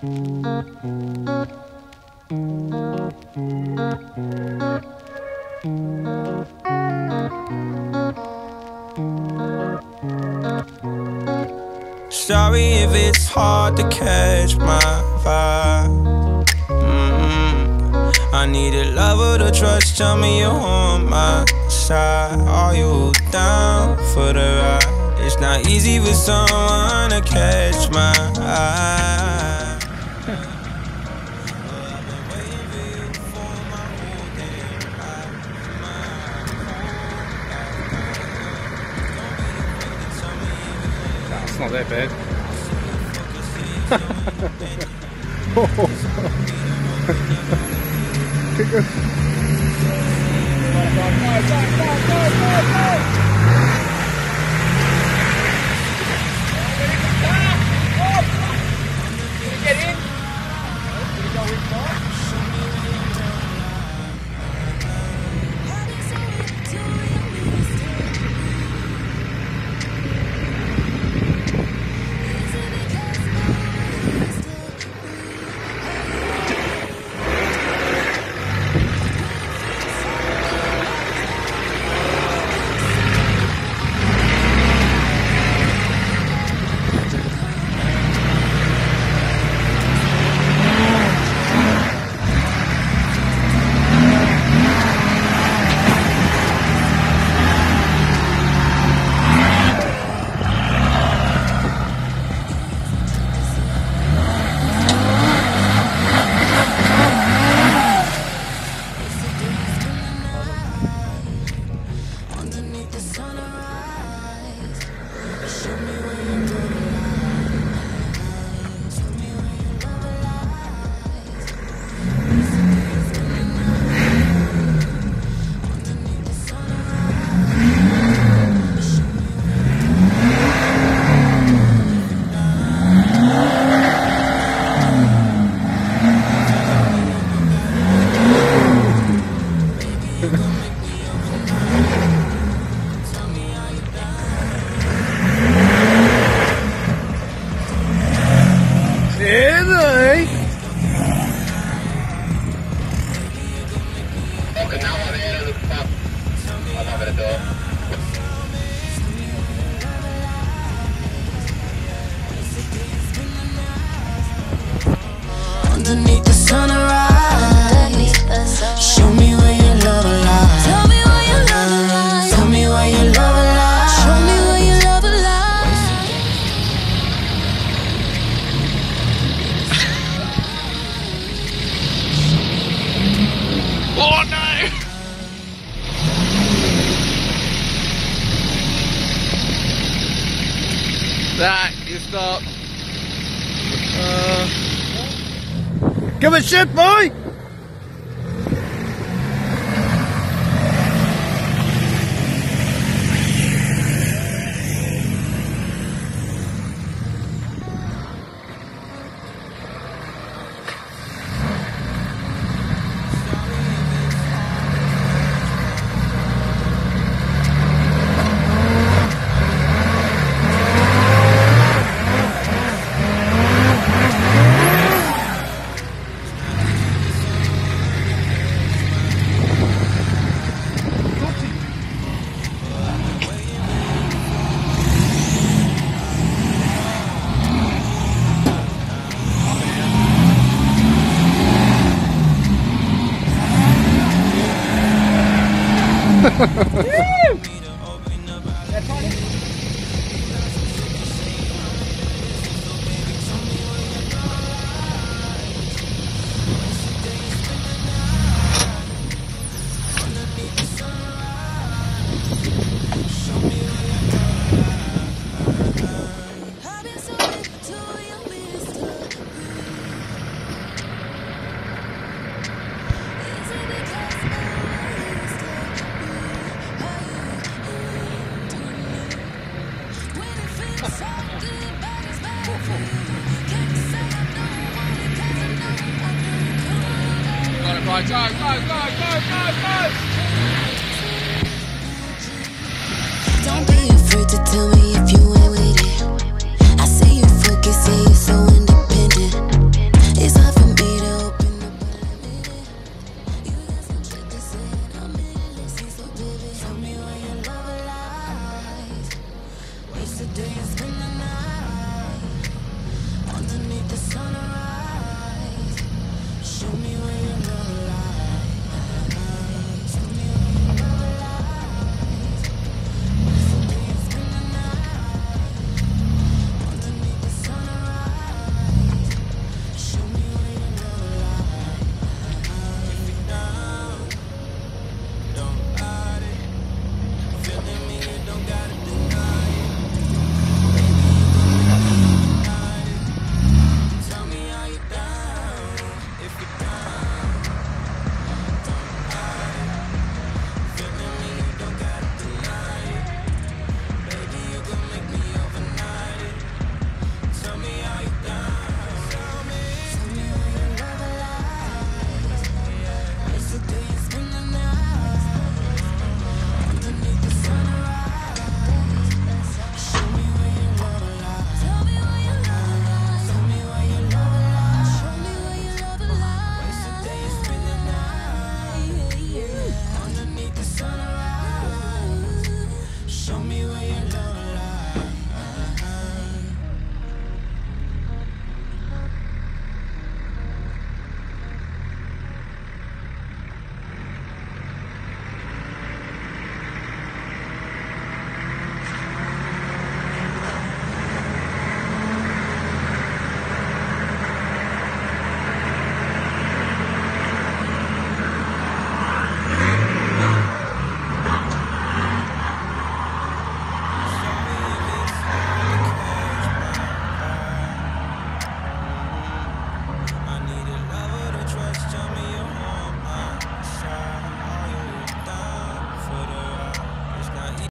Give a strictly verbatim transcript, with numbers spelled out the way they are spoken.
Sorry if it's hard to catch my vibe. mm-hmm. I need a lover to trust, tell me you're on my side. Are you down for the ride? It's not easy for someone to catch my eye. It's not that bad. Kick it. Go, go, go, go, go, go. Get in. Go inside. Underneath the sunrise, show me where your love lies. Tell me where your love lies. Tell me where your love lies. Show me where your love lies. Oh no! That you stop. Uh, give it shit, boy! Go, go, go, go, go, go! Don't be afraid to tell me if you ain't with it. I see you focus, say you're so in